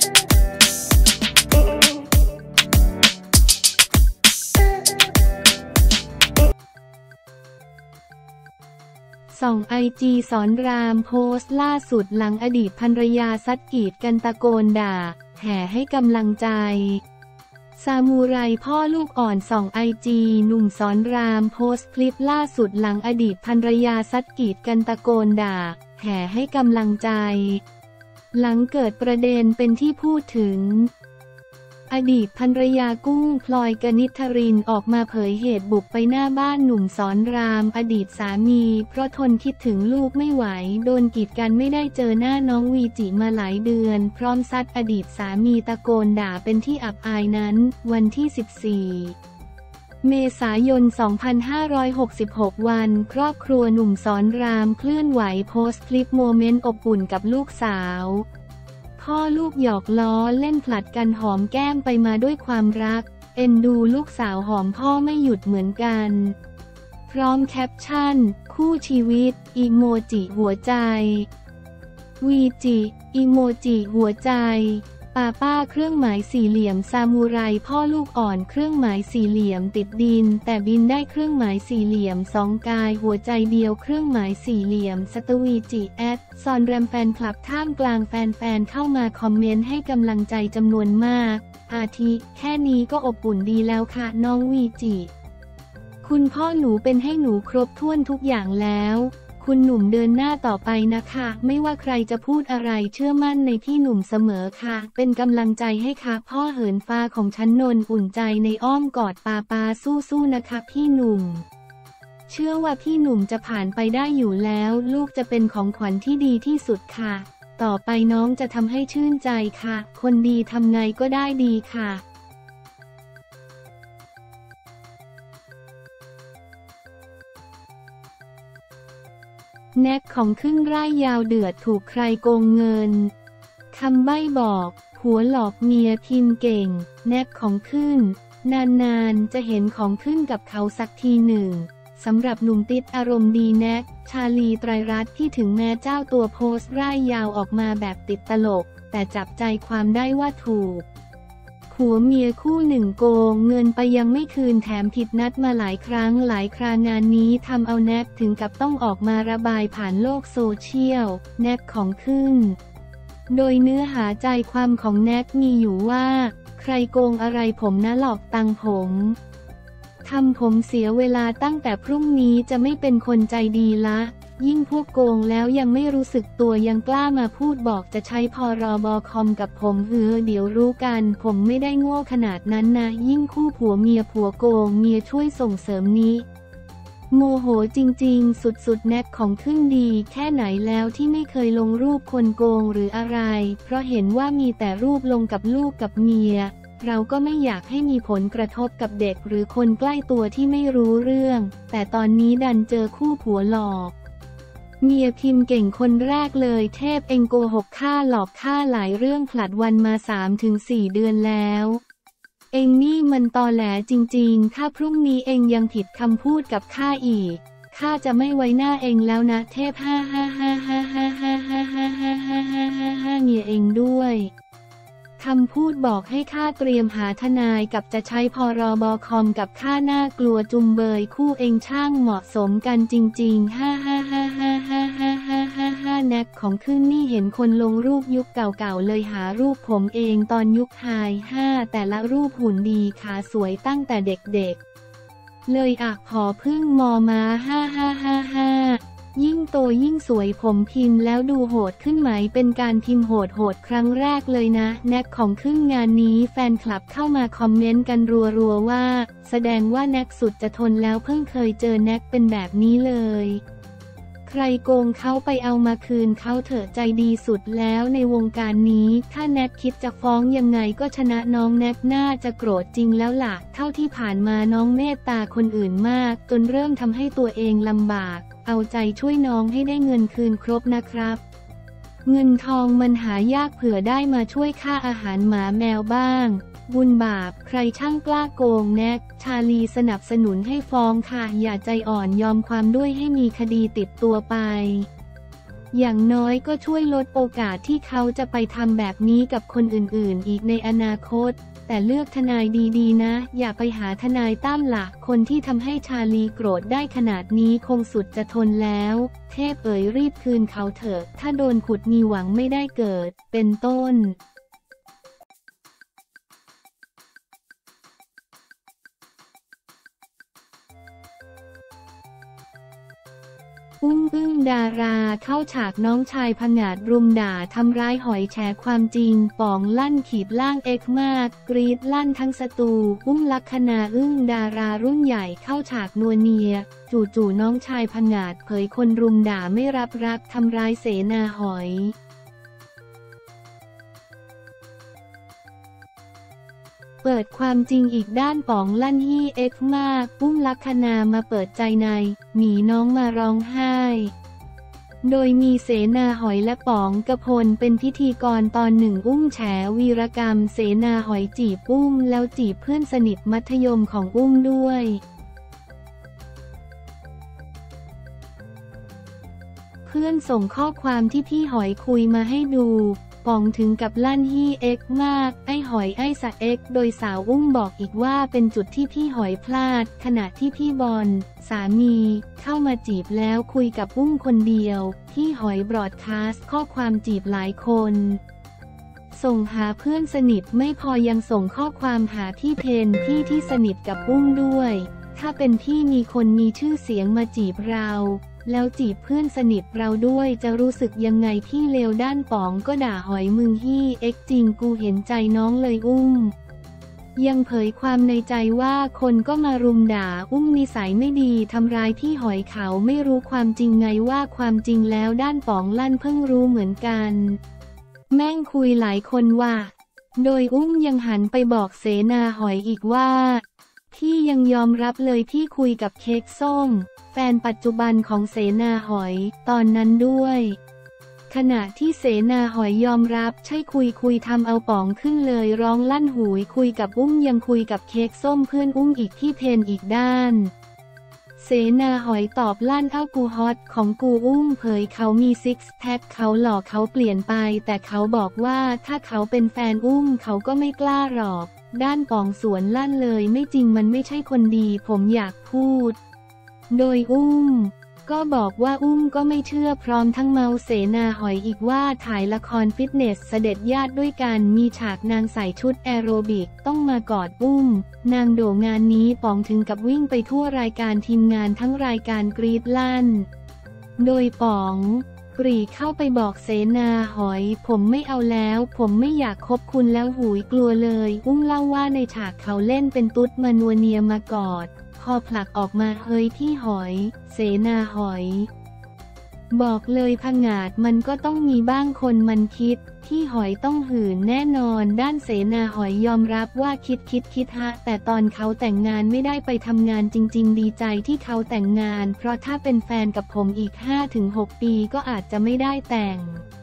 ส่องไอจีสอนรามโพสต์ล่าสุดหลังอดีตภรรยาซัดกีดกันตะโกนด่าแห่ให้กำลังใจซามูไรพ่อลูกอ่อนส่องไอจีหนุ่มสอนรามโพสต์คลิปล่าสุดหลังอดีตภรรยาซัดกีดกันตะโกนด่าแห่ให้กำลังใจหลังเกิดประเด็นเป็นที่พูดถึงอดีตภรรยากุ้งพลอยกนิษฐรินออกมาเผยเหตุบุกไปหน้าบ้านหนุ่มสอนรามอดีตสามีเพราะทนคิดถึงลูกไม่ไหวโดนกีดกันไม่ได้เจอหน้าน้องวีจิมาหลายเดือนพร้อมซัดอดีตสามีตะโกนด่าเป็นที่อับอายนั้นวันที่ 14 เมษายน 2566 วันครอบครัวหนุ่มสอนรามเคลื่อนไหวโพสต์คลิปโมเมนต์อบอุ่นกับลูกสาวพ่อลูกหยอกล้อเล่นผลัดกันหอมแก้มไปมาด้วยความรักเอ็นดูลูกสาวหอมพ่อไม่หยุดเหมือนกันพร้อมแคปชั่นคู่ชีวิตอีโมจิหัวใจวีจิอีโมจิหัวใจป้าเครื่องหมายสี่เหลี่ยมซามูไรพ่อลูกอ่อนเครื่องหมายสี่เหลี่ยมติดดินแต่บินได้เครื่องหมายสี่เหลี่ยมสองกายหัวใจเดียวเครื่องหมายสี่เหลี่ยมสตวีจิแอดซอนแรมแฟนคลับท่ามกลางแฟนๆเข้ามาคอมเมนต์ให้กำลังใจจำนวนมากอาทิแค่นี้ก็อบอุ่นดีแล้วค่ะน้องวีจิคุณพ่อหนูเป็นให้หนูครบถ้วนทุกอย่างแล้วคุณหนุ่มเดินหน้าต่อไปนะคะไม่ว่าใครจะพูดอะไรเชื่อมั่นในพี่หนุ่มเสมอค่ะเป็นกำลังใจให้ค่ะพ่อเหินฟ้าของฉันนนอุ่นใจในอ้อมกอดป้าสู้ๆนะคะพี่หนุ่มเชื่อว่าพี่หนุ่มจะผ่านไปได้อยู่แล้วลูกจะเป็นของขวัญที่ดีที่สุดค่ะต่อไปน้องจะทำให้ชื่นใจค่ะคนดีทำไงก็ได้ดีค่ะแน็กของครึ่งไร่ยาวเดือดถูกใครโกงเงินคำใบ้บอกผัวหลอกเมียพิมพ์เก่งแน็กของขึ้นนานๆจะเห็นของขึ้นกับเขาสักทีหนึ่งสำหรับหนุ่มติ๊ดอารมณ์ดีแน็กชาลีไตรรัตน์ที่ถึงแม้เจ้าตัวโพสต์ไร่ยาวออกมาแบบติดตลกแต่จับใจความได้ว่าถูกผัวเมียคู่หนึ่งโกงเงินไปยังไม่คืนแถมผิดนัดมาหลายครั้งหลายครางานนี้ทำเอาแน็กถึงกับต้องออกมาระบายผ่านโลกโซเชียลแน็กของขึ้นโดยเนื้อหาใจความของแน็กมีอยู่ว่าใครโกงอะไรผมนะหลอกตังผมทำผมเสียเวลาตั้งแต่พรุ่งนี้จะไม่เป็นคนใจดีละยิ่งพวกโกงแล้วยังไม่รู้สึกตัวยังกล้ามาพูดบอกจะใช้พรบคอมกับผมเดี๋ยวรู้กันผมไม่ได้โง่ขนาดนั้นนะยิ่งคู่ผัวเมียผัวโกงเมียช่วยส่งเสริมนี้โมโหจริงๆสุดๆแน็กของขึ้นดีแค่ไหนแล้วที่ไม่เคยลงรูปคนโกงหรืออะไรเพราะเห็นว่ามีแต่รูปลงกับลูกกับเมียเราก็ไม่อยากให้มีผลกระทบกับเด็กหรือคนใกล้ตัวที่ไม่รู้เรื่องแต่ตอนนี้ดันเจอคู่ผัวหลอกเมียพิมพ์เก่งคนแรกเลยเทพเองโกหกฆ่าหลอกฆ่าหลายเรื่องผลัดวันมา 3-4 เดือนแล้วเองนี่มันตอแหลจริงๆถ้าพรุ่งนี้เองยังผิดคำพูดกับข้าอีกข้าจะไม่ไว้หน้าเองแล้วนะเทพเมียเองด้วยคำพูดบอกให้ข้าเตรียมหาทนายกับจะใช้พรบคอมกับข้าน่ากลัวจุมเบยคู่เองช่างเหมาะสมกันจริงๆแน็กของขึ้นนี่เห็นคนลงรูปยุคเก่าๆเลยหารูปผมเองตอนยุคไฮแต่ละรูปหุ่นดีขาสวยตั้งแต่เด็กๆเลยขอพึ่งมอมายิ่งโตยิ่งสวยผมพิมพ์แล้วดูโหดขึ้นไหมเป็นการพิมพ์โหดครั้งแรกเลยนะแน็กของขึ้นงานนี้แฟนคลับเข้ามาคอมเมนต์กันรัวๆว่าแสดงว่าแน็กสุดจะทนแล้วเพิ่งเคยเจอแน็กเป็นแบบนี้เลยใครโกงเขาไปเอามาคืนเขาเถอะใจดีสุดแล้วในวงการนี้ถ้าแน็กคิดจะฟ้องยังไงก็ชนะน้องแน็กน่าจะโกรธจริงแล้วล่ะเท่าที่ผ่านมาน้องเมตตาคนอื่นมากจนเริ่มทำให้ตัวเองลำบากเอาใจช่วยน้องให้ได้เงินคืนครบนะครับเงินทองมันหายากเผื่อได้มาช่วยค่าอาหารหมาแมวบ้างบุญบาปใครช่างกล้าโกงแน็กชาลีสนับสนุนให้ฟ้องค่ะอย่าใจอ่อนยอมความด้วยให้มีคดีติดตัวไปอย่างน้อยก็ช่วยลดโอกาสที่เขาจะไปทำแบบนี้กับคนอื่นๆอีกในอนาคตแต่เลือกทนายดีๆนะอย่าไปหาทนายตั้มล่ะคนที่ทำให้ชาลีโกรธได้ขนาดนี้คงสุดจะทนแล้วเทพเอ๋ยรีบคืนเขาเถอะถ้าโดนขุดมีหวังไม่ได้เกิดเป็นต้นอึ้งดาราเข้าฉากน้องชายผงาดรุมด่าทำร้ายหอยแฉความจริงป๋องลั่นขีดล่างเอกมากกรีดลั่นทั้งสตูลักษณาดารารุ่นใหญ่เข้าฉากนัวเนียจู่ๆน้องชายผงาดเผยคนรุมด่าไม่รับรักทำร้ายเสนาหอยเปิดความจริงอีกด้านป๋องลั่นฮี่เอ็กมากลักษณามาเปิดใจในหนีน้องมาร้องไห้โดยมีเสนาหอยและป๋องกพลเป็นพิธีกรตอนหนึ่งแฉวีรกรรมเสนาหอยจีบแล้วจีบเพื่อนสนิทมัธยมของด้วยเพื่อนส่งข้อความที่พี่หอยคุยมาให้ดูป๋องถึงกับลั่นฮี่เอ็กมากไอ้หอยไอ้สะเอ็กโดยสาวบอกอีกว่าเป็นจุดที่พี่หอยพลาดขณะที่พี่บอลสามีเข้ามาจีบแล้วคุยกับคนเดียวพี่หอยบรอดคาสต์ข้อความจีบหลายคนส่งหาเพื่อนสนิทไม่พอยังส่งข้อความหาพี่เพนพี่ที่สนิทกับด้วยถ้าเป็นพี่มีคนมีชื่อเสียงมาจีบเราแล้วจีบเพื่อนสนิทเราด้วยจะรู้สึกยังไงพี่เลวด้านป๋องก็ด่าหอยมึงฮี่เอ็กจริงกูเห็นใจน้องเลยยังเผยความในใจว่าคนก็มารุมด่านิสัยไม่ดีทำร้ายพี่หอยเขาไม่รู้ความจริงไงว่าความจริงแล้วด้านป๋องลั่นเพิ่งรู้เหมือนกันแม่งคุยหลายคนว่าโดยยังหันไปบอกเสนาหอยอีกว่าพี่ยังยอมรับเลยพี่คุยกับเค้กส้มแฟนปัจจุบันของเสนาหอยตอนนั้นด้วยขณะที่เสนาหอยยอมรับใช่คุยทำเอาป๋องขึ้นเลยร้องลั่นหูยคุยกับยังคุยกับเค้กส้มเพื่อนอีกที่เพนอีกด้านเสนาหอยตอบลั่นเอ้ากูฮอตของกูเผยเขามีซิกซ์แพคเขาหล่อเขาเปลี่ยนไปแต่เขาบอกว่าถ้าเขาเป็นแฟนเขาก็ไม่กล้าหรอกด้านป๋องสวนลั่นเลยไม่จริงมันไม่ใช่คนดีผมอยากพูดโดยก็บอกว่าก็ไม่เชื่อพร้อมทั้งเมาเสนาหอยอีกว่าถ่ายละครฟิตเนสเสด็จญาติด้วยกันมีฉากนางใส่ชุดแอโรบิกต้องมากอดนางโด่งานนี้ป๋องถึงกับวิ่งไปทั่วรายการทีมงานทั้งรายการกรีดลั่นโดยป๋องปรีเข้าไปบอกเสนาหอยผมไม่เอาแล้วผมไม่อยากคบคุณแล้วหูยกลัวเลยเล่าว่าในฉากเขาเล่นเป็นตุ๊ดมานัวเนียมากอดพอผลักออกมาเฮ้ยพี่หอยเสนาหอยบอกเลยผงาดมันก็ต้องมีบ้างคนมันคิดพี่หอยต้องหื่นแน่นอนด้านเสนาหอยยอมรับว่าคิดฮะแต่ตอนเขาแต่งงานไม่ได้ไปทำงานจริงๆดีใจที่เขาแต่งงานเพราะถ้าเป็นแฟนกับผมอีก 5-6 ปีก็อาจจะไม่ได้แต่ง